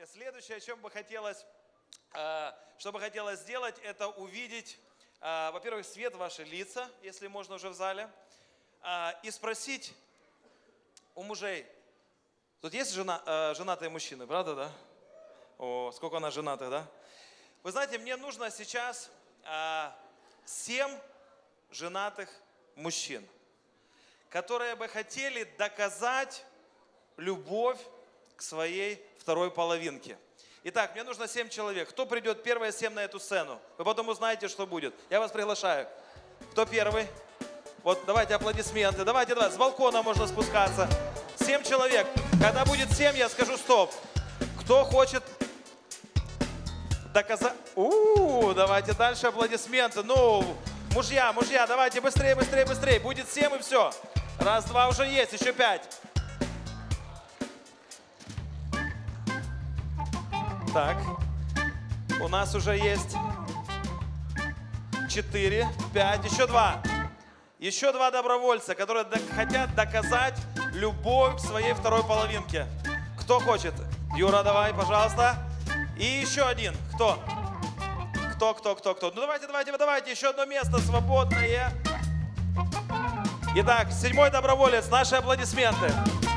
Следующее, о чем бы хотелось, что бы хотелось сделать, это увидеть, во-первых, свет в ваши лица, если можно уже в зале, и спросить у мужей. Тут есть женатые мужчины, правда, да? О, сколько у нас женатых, да? Вы знаете, мне нужно сейчас 7 женатых мужчин, которые бы хотели доказать любовь к своей второй половинке. Итак, мне нужно 7 человек. Кто придет первые 7 на эту сцену? Вы потом узнаете, что будет. Я вас приглашаю. Кто первый? Вот, давайте аплодисменты. Давайте, с балкона можно спускаться. 7 человек. Когда будет 7, я скажу стоп. Кто хочет доказать? Давайте дальше аплодисменты. Ну, мужья, давайте быстрее. Будет 7 и все. Раз, два уже есть, еще 5. Так, у нас уже есть 4, 5, еще 2. Еще 2 добровольца, которые хотят доказать любовь к своей второй половинке. Кто хочет? Юра, давай, пожалуйста. И еще один. Кто? Кто? Ну давайте, еще одно место свободное. Итак, 7-й доброволец, наши аплодисменты.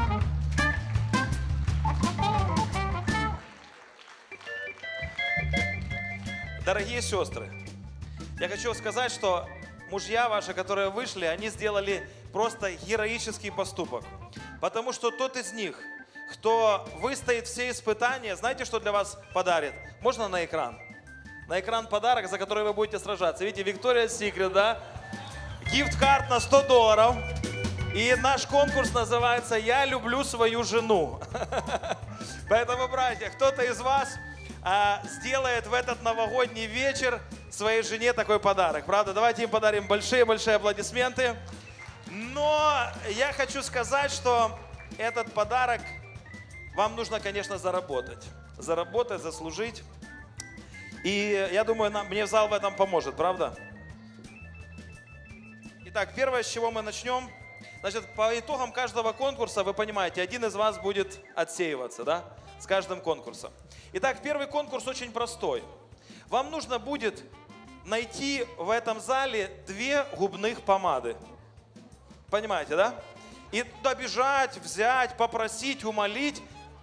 Дорогие сестры, я хочу сказать, что мужья ваши, которые вышли, они сделали просто героический поступок. Потому что тот из них, кто выстоит все испытания, знаете, что для вас подарит? Можно на экран? На экран подарок, за который вы будете сражаться. Видите, Victoria's Secret, да? Гифт-карт на $100. И наш конкурс называется «Я люблю свою жену». Поэтому, братья, кто-то из вас сделает в этот новогодний вечер своей жене такой подарок. Правда? Давайте им подарим большие-большие аплодисменты. Но я хочу сказать, что этот подарок вам нужно, конечно, заработать. Заработать, заслужить. И я думаю, мне зал в этом поможет, правда? Итак, первое, с чего мы начнем. Значит, по итогам каждого конкурса, вы понимаете, один из вас будет отсеиваться, да? С каждым конкурсом. Итак, первый конкурс очень простой. Вам нужно будет найти в этом зале 2 губных помады. Понимаете, да? И туда бежать, взять, попросить, умолить.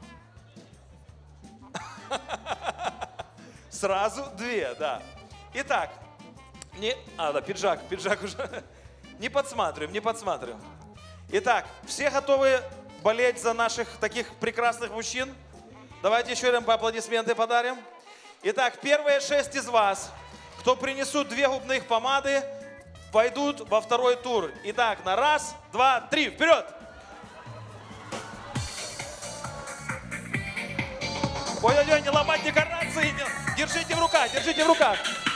Сразу 2, да. Итак, пиджак уже. Не подсматриваем. Итак, все готовы болеть за наших таких прекрасных мужчин? Давайте еще раз по аплодисменты подарим. Итак, первые 6 из вас, кто принесут 2 губных помады, пойдут во второй тур. Итак, на 1, 2, 3, вперед! Ой, не ломать декорации, держите в руках.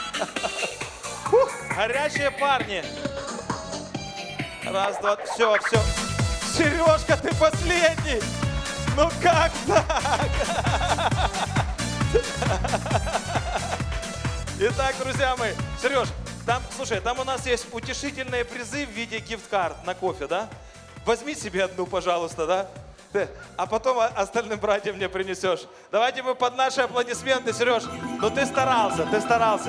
Горячие парни. 1, 2, все. Сережка, ты последний. Ну как так? Итак, друзья мои, Сереж, там у нас есть утешительные призы в виде гифт-карт на кофе, да? Возьми себе одну, пожалуйста, да? А потом остальным братьям мне принесешь. Давайте мы под наши аплодисменты, Сереж. Ну ты старался.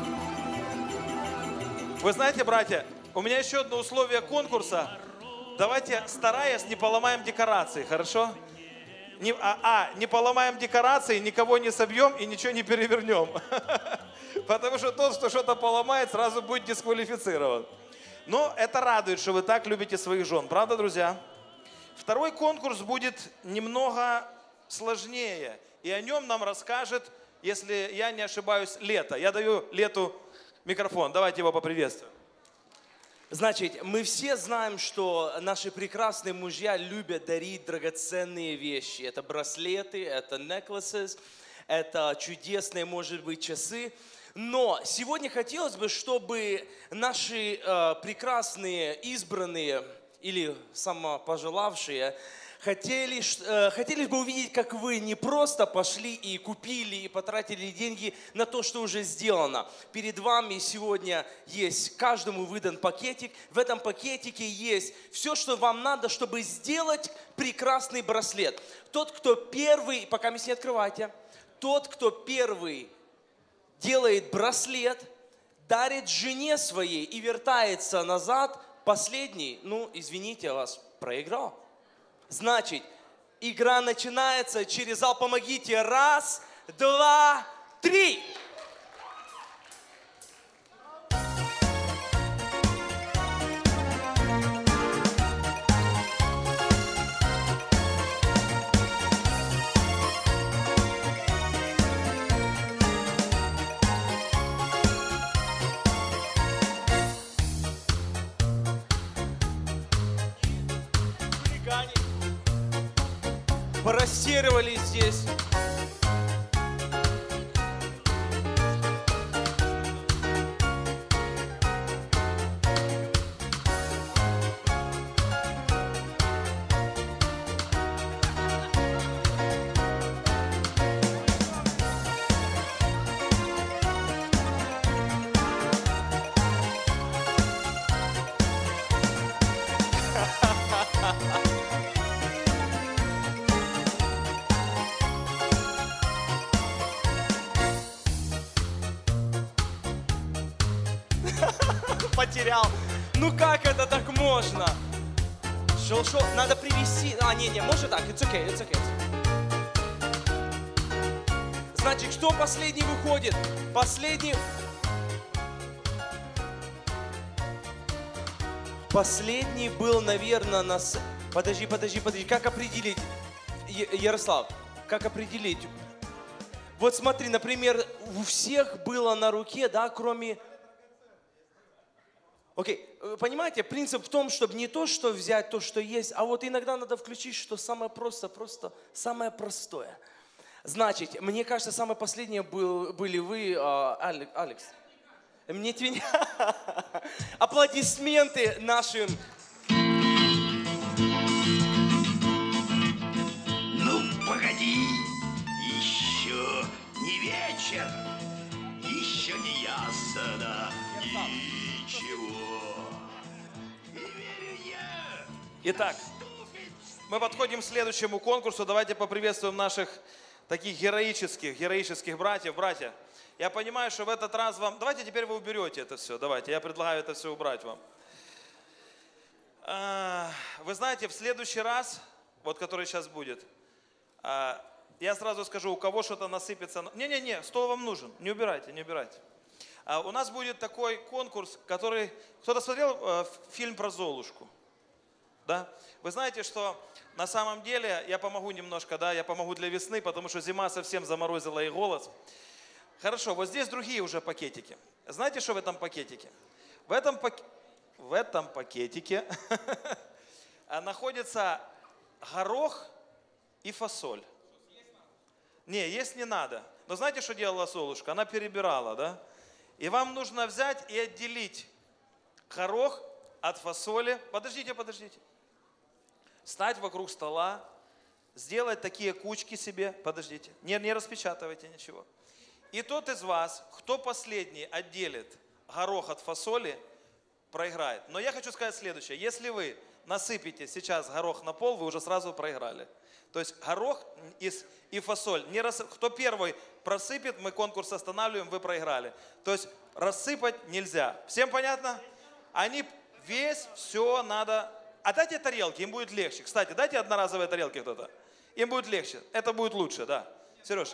Вы знаете, братья, у меня еще одно условие конкурса. Давайте, стараясь, не поломаем декорации, хорошо? Не поломаем декорации, никого не собьем и ничего не перевернем. Потому что тот, кто что-то поломает, сразу будет дисквалифицирован. Но это радует, что вы так любите своих жен. Правда, друзья? Второй конкурс будет немного сложнее. И о нем нам расскажет, если я не ошибаюсь, Лето. Я даю Лету микрофон. Давайте его поприветствуем. Значит, мы все знаем, что наши прекрасные мужья любят дарить драгоценные вещи. Это браслеты, это necklaces, это чудесные, может быть, часы. Но сегодня хотелось бы, чтобы наши прекрасные избранные или самопожелавшие хотели бы увидеть, как вы не просто пошли и купили, и потратили деньги на то, что уже сделано. Перед вами сегодня есть, каждому выдан пакетик. В этом пакетике есть все, что вам надо, чтобы сделать прекрасный браслет. Тот, кто первый, пока не открывайте, тот, кто первый делает браслет, дарит жене своей и вертается назад, последний, ну, извините, я вас проиграл. Значит, игра начинается через зал. Помогите. 1, 2, 3. Порастеривались здесь. Потерял. Ну как это так можно? Шел, надо привести. Не, может так. It's okay, it's okay. Значит, кто последний выходит? Последний был, наверное, на... Подожди. Как определить? Ярослав, как определить? Вот смотри, например, у всех было на руке, да, кроме... Окей, понимаете, принцип в том, чтобы не то, что взять то, что есть, а вот иногда надо включить, что самое просто самое простое. Значит, мне кажется, самое последнее были вы, Алекс. Мне твинь. Аплодисменты нашим. Ну, погоди, еще не вечер, еще не ясно ничего. И верю я. Итак, мы подходим к следующему конкурсу. Давайте поприветствуем наших таких героических братьев. Братья, я понимаю, что в этот раз вам... Давайте теперь вы уберете это все. Давайте, я предлагаю это все убрать вам. Вы знаете, в следующий раз, вот который сейчас будет, я сразу скажу, у кого что-то насыпется. Не, стол вам нужен, не убирайте. У нас будет такой конкурс, который... Кто-то смотрел фильм про Золушку? Да? Вы знаете, что на самом деле, я помогу немножко, да, я помогу для весны, потому что зима совсем заморозила и голос. Хорошо, вот здесь другие уже пакетики. Знаете, что в этом пакетике? В этом пакетике находится горох и фасоль. Не, есть не надо. Но знаете, что делала Золушка? Она перебирала, да? И вам нужно взять и отделить горох от фасоли. Подождите. Встать вокруг стола, сделать такие кучки себе. Подождите, не распечатывайте ничего. И тот из вас, кто последний отделит горох от фасоли, проиграет. Но я хочу сказать следующее. Если вы насыпите сейчас горох на пол, вы уже сразу проиграли. То есть горох и фасоль. Кто первый просыпет, мы конкурс останавливаем, вы проиграли. То есть рассыпать нельзя. Всем понятно? Все надо... А дайте тарелки, им будет легче. Кстати, дайте одноразовые тарелки кто-то. Им будет легче. Это будет лучше, да. Сереж.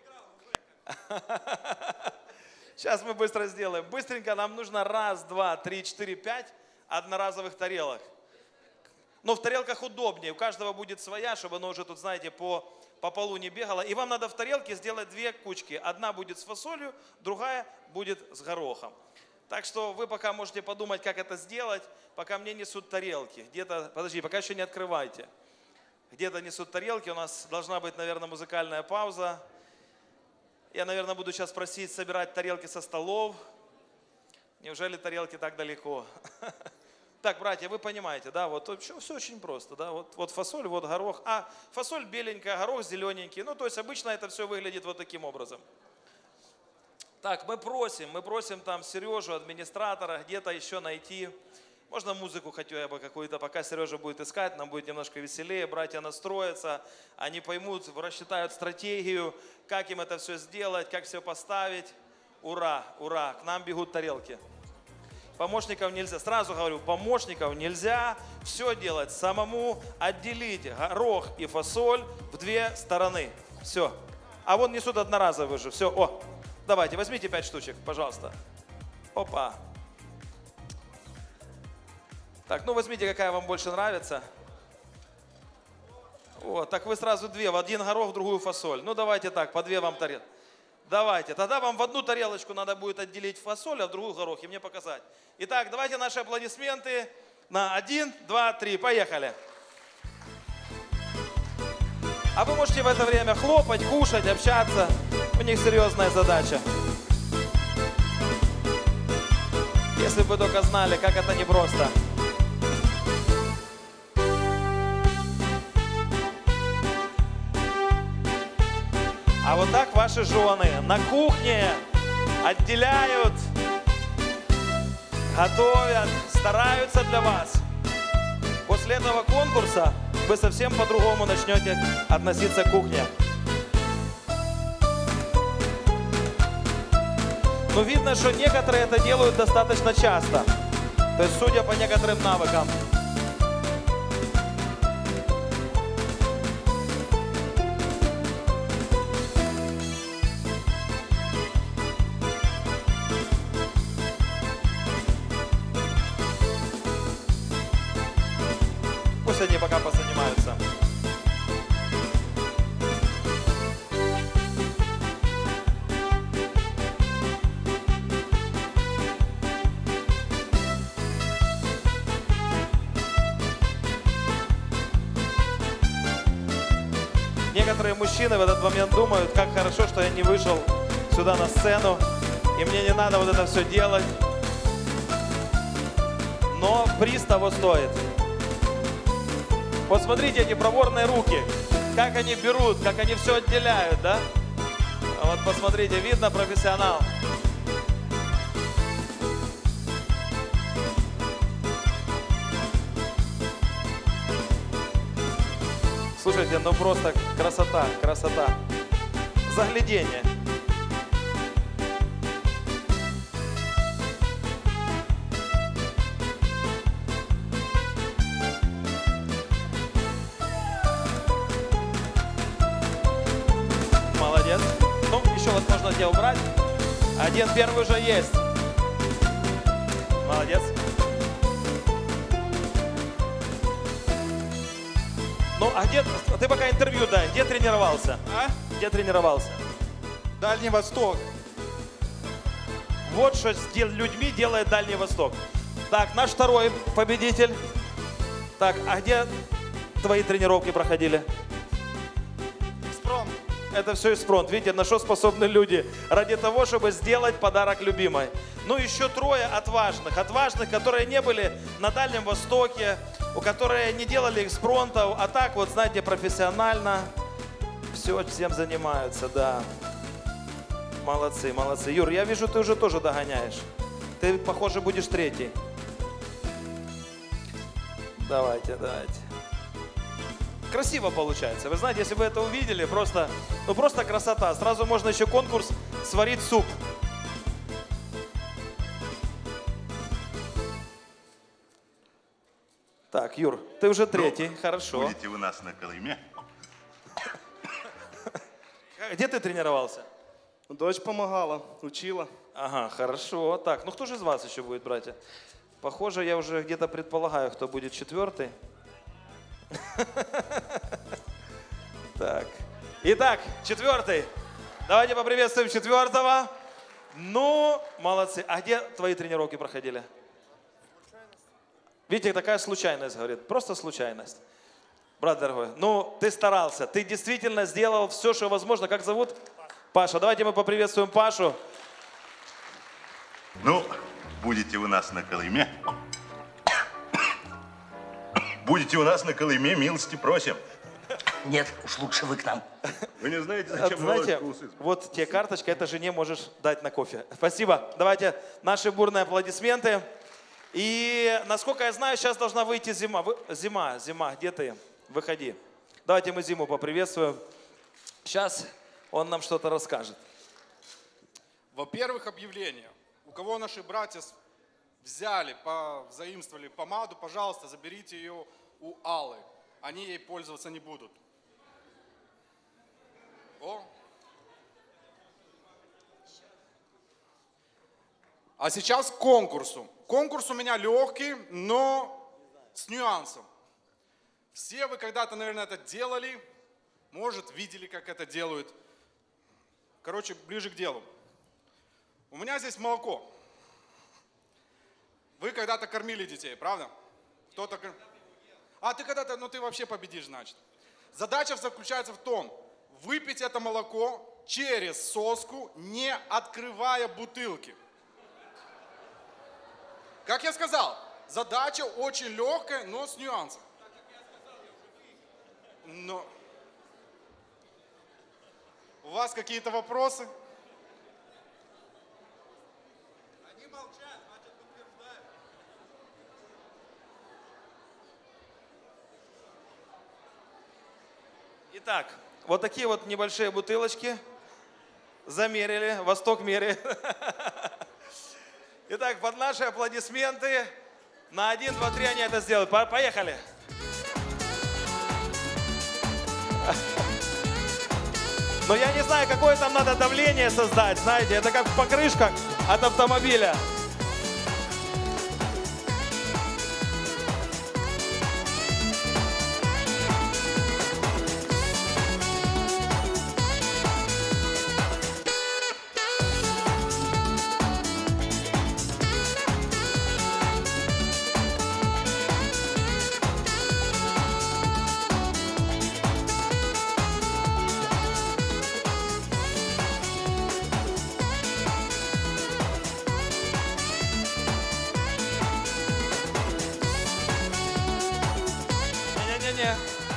Сейчас мы быстро сделаем. Быстренько нам нужно 1, 2, 3, 4, 5 одноразовых тарелок. Но в тарелках удобнее. У каждого будет своя, чтобы оно уже тут, знаете, по полу не бегало. И вам надо в тарелке сделать 2 кучки. Одна будет с фасолью, другая будет с горохом. Так что вы пока можете подумать, как это сделать, пока мне несут тарелки. Пока еще не открывайте. Где-то несут тарелки, у нас должна быть, наверное, музыкальная пауза. Я, наверное, буду сейчас просить собирать тарелки со столов. Неужели тарелки так далеко? Так, братья, вы понимаете, да, вот все очень просто, да, вот фасоль, вот горох, а фасоль беленькая, горох зелененький, ну, то есть обычно это все выглядит вот таким образом. Так, мы просим там Сережу, администратора, где-то еще найти. Можно музыку хотя бы какую-то, пока Сережа будет искать, нам будет немножко веселее, братья настроятся, они поймут, рассчитают стратегию, как им это все сделать, как все поставить. Ура, ура, к нам бегут тарелки. Помощников нельзя, сразу говорю, помощников нельзя все делать самому, отделить горох и фасоль в две стороны. Все. А вон несут одноразовые же, все, о. Давайте, возьмите 5 штучек, пожалуйста. Опа. Так, ну возьмите, какая вам больше нравится. Вот, так вы сразу две, в один горох, в другую фасоль. Ну давайте так, по две вам тарелки. Давайте, тогда вам в одну тарелочку надо будет отделить фасоль, а в другую горох и мне показать. Итак, давайте наши аплодисменты на 1, 2, 3, поехали. А вы можете в это время хлопать, кушать, общаться. У них серьезная задача. Если бы вы только знали, как это непросто. А вот так ваши жены на кухне отделяют, готовят, стараются для вас. После этого конкурса вы совсем по-другому начнете относиться к кухне. Но видно, что некоторые это делают достаточно часто. То есть, судя по некоторым навыкам. Пусть они пока позанимаются. Некоторые мужчины в этот момент думают, как хорошо, что я не вышел сюда на сцену, и мне не надо вот это все делать. Но приз того стоит. Вот смотрите эти проворные руки, как они берут, как они все отделяют, да? Вот посмотрите, видно профессионал. Слушайте, ну просто красота, красота. Заглядение. Молодец. Ну, еще вот можно тебя убрать. Один первый уже есть. Молодец. Ну, а где, ты пока интервью дай, где тренировался? А? Где тренировался? Дальний Восток. Вот что с людьми делает Дальний Восток. Так, наш второй победитель. Так, а где твои тренировки проходили? Экспромт. Это все экспромт. Видите, на что способны люди ради того, чтобы сделать подарок любимой. Ну, еще трое отважных, которые не были на Дальнем Востоке, у которые не делали экспромтов, а так вот, знаете, профессионально всем занимаются, да. Молодцы, молодцы. Юр, я вижу, ты уже тоже догоняешь. Ты, похоже, будешь третий. Давайте, давайте. Красиво получается. Вы знаете, если вы это увидели, просто красота. Сразу можно еще конкурс «Сварить суп». Так, Юр, ты уже третий, хорошо. Будете у нас на Колыме? Где ты тренировался? Дочь помогала, учила. Ага, хорошо. Так, ну кто же из вас еще будет, братья? Похоже, я уже где-то предполагаю, кто будет четвертый. Так. Итак, четвертый. Давайте поприветствуем четвертого. Ну, молодцы. А где твои тренировки проходили? Видите, такая случайность, говорит. Просто случайность. Брат дорогой, ну, ты старался. Ты действительно сделал все, что возможно. Как зовут? Паша. Давайте мы поприветствуем Пашу. Ну, будете у нас на Колыме? Будете у нас на Колыме, милости просим. Нет, уж лучше вы к нам. Вы не знаете, Вот, зачем знаете, молочко усы? вот тебе карточка, это жене можешь дать на кофе. Спасибо. Давайте наши бурные аплодисменты. И, насколько я знаю, сейчас должна выйти зима. Зима, где ты? Выходи. Давайте мы Зиму поприветствуем. Сейчас он нам что-то расскажет. Во-первых, объявление. У кого наши братья заимствовали помаду, пожалуйста, заберите ее у Аллы. Они ей пользоваться не будут. О. А сейчас к конкурсу. Конкурс у меня легкий, но с нюансом. Все вы когда-то, наверное, это делали. Может, видели, как это делают. Короче, ближе к делу. У меня здесь молоко. Вы когда-то кормили детей, правда? Кто-то... А ты когда-то, ну ты вообще победишь, значит. Задача заключается в том, выпить это молоко через соску, не открывая бутылки. Как я сказал, задача очень легкая, но с нюансом. Но... У вас какие-то вопросы? Они молчат, значит, утверждают. Итак, вот такие вот небольшие бутылочки. Замерили, Восток меряет. Итак, под наши аплодисменты на 1, 2, 3 они это сделают. Поехали. Но я не знаю, какое там надо давление создать, знаете, это как в покрышках от автомобиля. Не-не-не.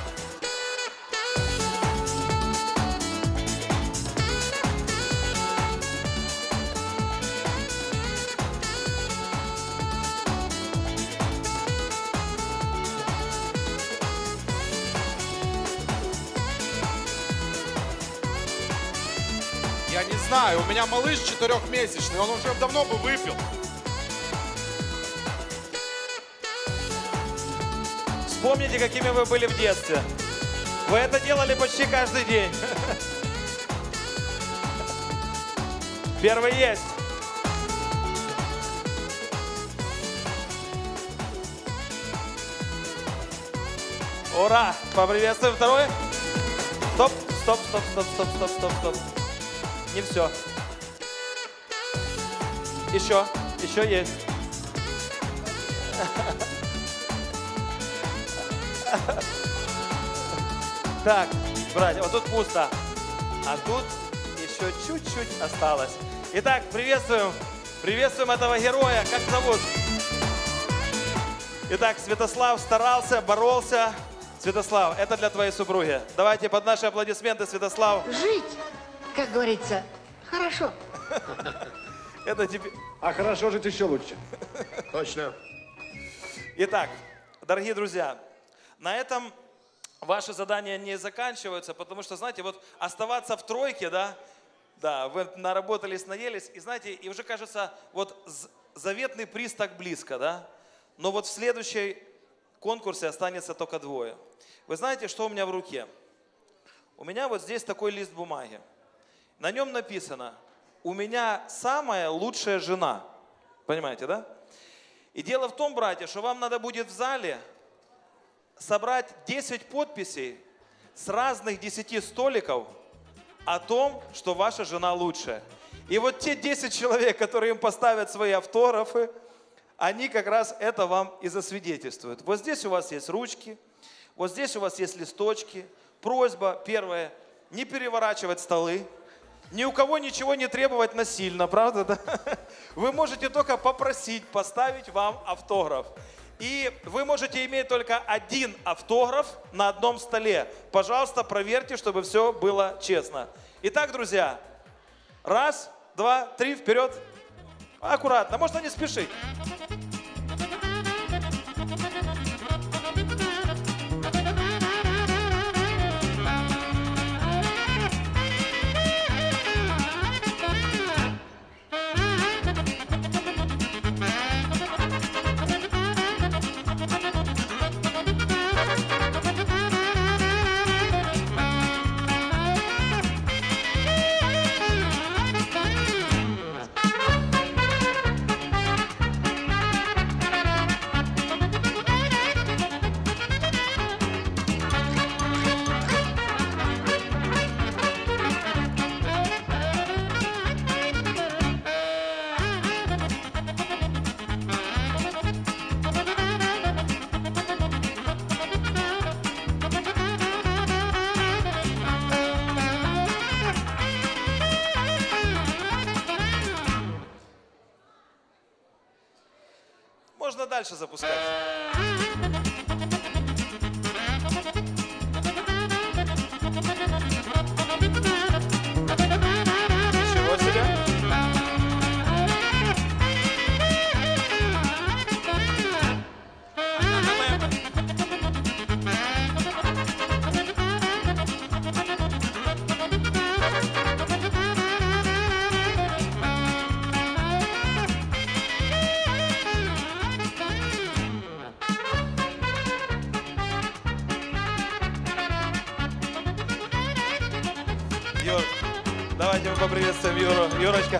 Я не знаю, у меня малыш 4-месячный, он уже давно бы выпил. Вспомните, какими вы были в детстве. Вы это делали почти каждый день. Первый есть. Ура! Поприветствуем второй. Стоп, стоп, стоп, стоп, стоп, стоп, стоп, стоп. Не все. Еще есть. Так, братья, вот тут пусто, а тут еще чуть-чуть осталось. Итак, приветствуем этого героя. Как зовут? Итак, Святослав старался, боролся. Святослав, это для твоей супруги. Давайте под наши аплодисменты, Святослав. Жить, как говорится, хорошо. Это тебе. А хорошо жить еще лучше. Точно. Итак, дорогие друзья, на этом ваши задания не заканчиваются, потому что, знаете, вот оставаться в тройке, да, вы наработались, наелись, и знаете, и уже кажется, вот заветный приз так близко, да, но вот в следующей конкурсе останется только двое. Вы знаете, что у меня в руке? У меня вот здесь такой лист бумаги. На нем написано: у меня самая лучшая жена. Понимаете, да? И дело в том, братья, что вам надо будет в зале собрать 10 подписей с разных 10 столиков о том, что ваша жена лучшая. И вот те 10 человек, которые им поставят свои автографы, они как раз это вам и засвидетельствуют. Вот здесь у вас есть ручки, вот здесь у вас есть листочки. Просьба первая: не переворачивать столы, ни у кого ничего не требовать насильно, правда? Да? Вы можете только попросить поставить вам автограф. И вы можете иметь только один автограф на одном столе. Пожалуйста, проверьте, чтобы все было честно. Итак, друзья, раз, два, три, вперед. Аккуратно, можно не спешить. Можно дальше запускать. Ничего себе. Юр, давайте мы поприветствуем Юру. Юрочка,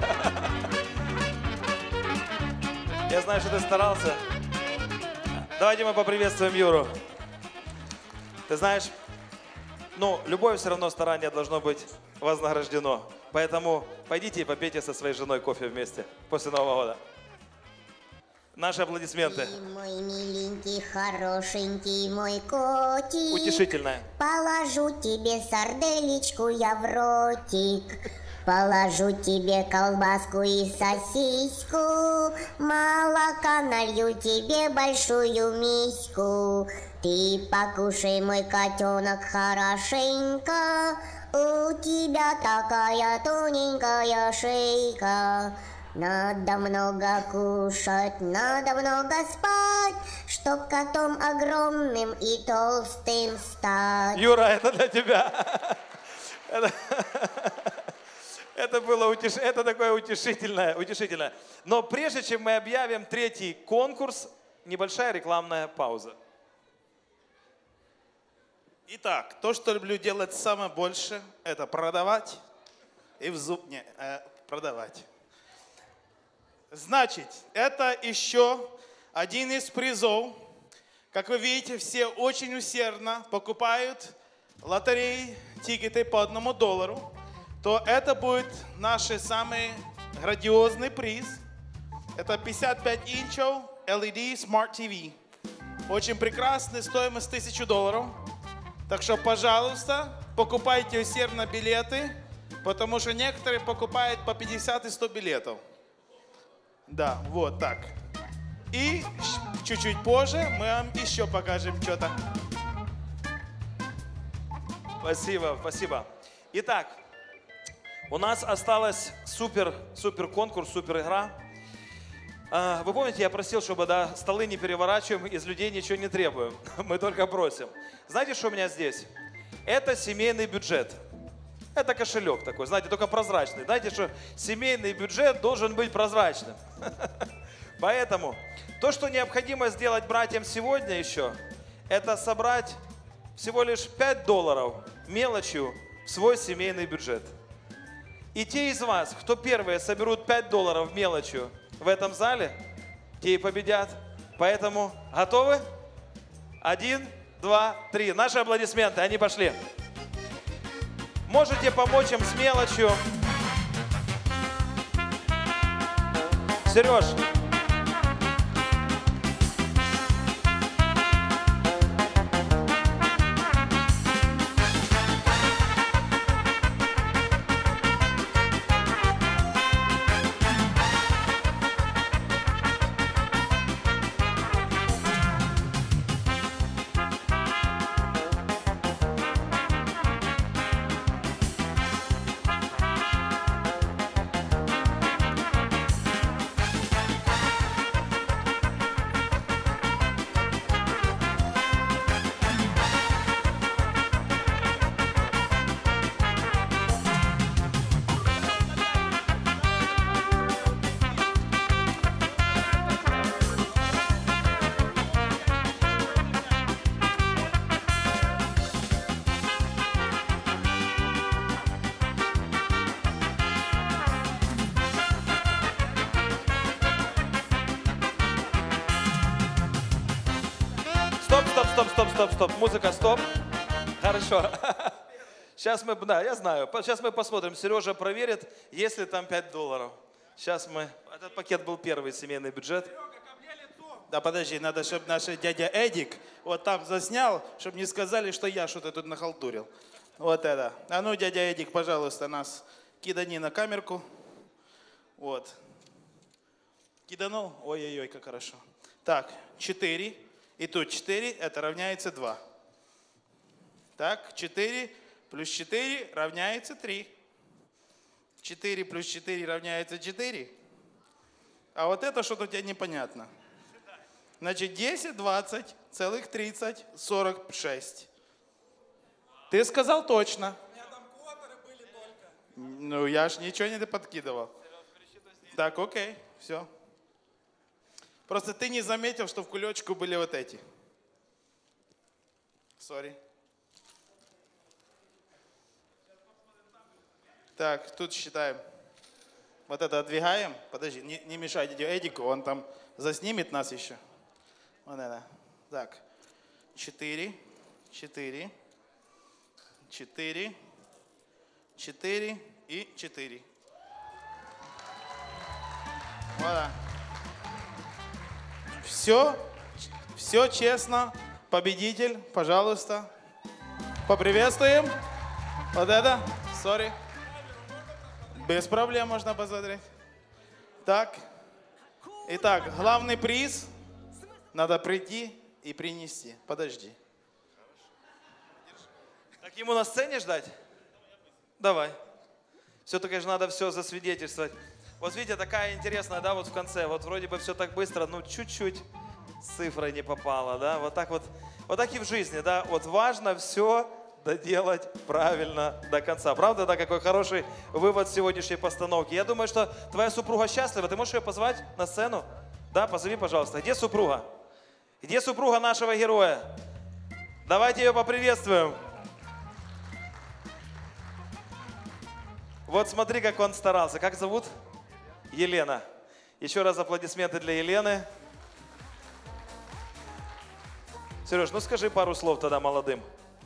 я знаю, что ты старался. Давайте мы поприветствуем Юру. Ты знаешь, ну, любое все равно старание должно быть вознаграждено. Поэтому пойдите и попейте со своей женой кофе вместе после Нового года. Наши аплодисменты. Ты мой миленький, хорошенький мой котик. Утешительная. Положу тебе сарделечку я в ротик. Положу тебе колбаску и сосиску. Молока налью тебе большую миську. Ты покушай, мой котенок, хорошенько. У тебя такая тоненькая шейка. Надо много кушать, надо много спать, чтоб котом огромным и толстым стать. Юра, это для тебя. Это было это такое утешительное. Но прежде чем мы объявим третий конкурс, небольшая рекламная пауза. Итак, то, что люблю делать самое больше, это продавать и в зуб продавать. Значит, это еще один из призов. Как вы видите, все очень усердно покупают лотереи, тикеты по $1, то это будет наш самый грандиозный приз. Это 55 инчов LED Smart TV. Очень прекрасный, стоимость $1000. Так что, пожалуйста, покупайте усердно билеты, потому что некоторые покупают по 50 и 100 билетов. Да, вот так. И чуть-чуть позже мы вам еще покажем что-то. Спасибо, спасибо. Итак, у нас осталась супер конкурс, супер игра. Вы помните, я просил, чтобы столы не переворачиваем, из людей ничего не требуем. Мы только просим. Знаете, что у меня здесь? Это семейный бюджет. Это кошелек такой, знаете, только прозрачный. Знаете, что семейный бюджет должен быть прозрачным. Поэтому то, что необходимо сделать братьям сегодня еще, это собрать всего лишь $5 мелочью в свой семейный бюджет. И те из вас, кто первые соберут $5 мелочью в этом зале, те и победят. Поэтому готовы? 1, 2, 3. Наши аплодисменты, они пошли. Можете помочь им с мелочью. Сереж. Стоп. Музыка, стоп. Хорошо. Сейчас мы, да, я знаю. Сейчас мы посмотрим. Сережа проверит, есть ли там $5. Сейчас мы... Этот пакет был первый, семейный бюджет. Да подожди, надо, чтобы наш дядя Эдик вот там заснял, чтобы не сказали, что я что-то тут нахалтурил. Вот это. А ну, дядя Эдик, пожалуйста, нас кидани на камерку. Вот. Киданул? Ой-ой-ой, как хорошо. Так, 4. И тут 4, это равняется 2. Так, 4 плюс 4 равняется 3. 4 плюс 4 равняется 4. А вот это что-то у тебя непонятно. Значит, 10, 20, целых 30, 46. Ты сказал точно. У меня там квотеры были только. Ну, я ж ничего не подкидывал. Так, окей, все. Просто ты не заметил, что в кулечку были вот эти. Сори. Так, тут считаем. Вот это отдвигаем. Подожди, не мешай дяде Эдику, он там заснимет нас еще. Вот это. Так, 4, 4, 4, 4 и 4. Вот. Все честно. Победитель, пожалуйста. Поприветствуем. Вот это. Сори. Без проблем можно посмотреть. Так. Итак, главный приз надо прийти и принести. Подожди. Так ему на сцене ждать? Давай. Все-таки же надо все засвидетельствовать. Вот видите, такая интересная, да, вот в конце. Вот вроде бы все так быстро, ну чуть-чуть с цифрой не попало, да. Вот так и в жизни, да. Вот важно все доделать правильно до конца. Правда, да, какой хороший вывод сегодняшней постановки. Я думаю, что твоя супруга счастлива. Ты можешь ее позвать на сцену? Да, позови, пожалуйста. Где супруга? Где супруга нашего героя? Давайте ее поприветствуем. Вот смотри, как он старался. Как зовут? Елена. Еще раз аплодисменты для Елены. Сереж, ну скажи пару слов тогда молодым.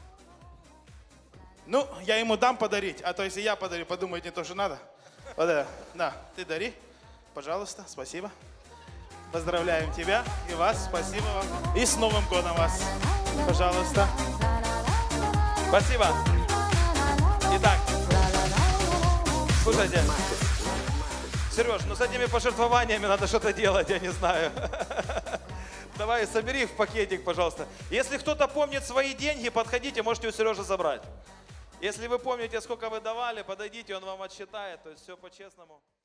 Ну, я ему дам подарить, а то если я подарю, подумайте, тоже надо. Вот это. Да, ты дари. Пожалуйста, спасибо. Поздравляем тебя и вас, спасибо вам. И с Новым годом вас. Пожалуйста. Спасибо. Итак, слушайте, Сереж, ну с этими пожертвованиями надо что-то делать, я не знаю. Давай, собери их в пакетик, пожалуйста. Если кто-то помнит свои деньги, подходите, можете у Сережи забрать. Если вы помните, сколько вы давали, подойдите, он вам отсчитает, то есть все по-честному.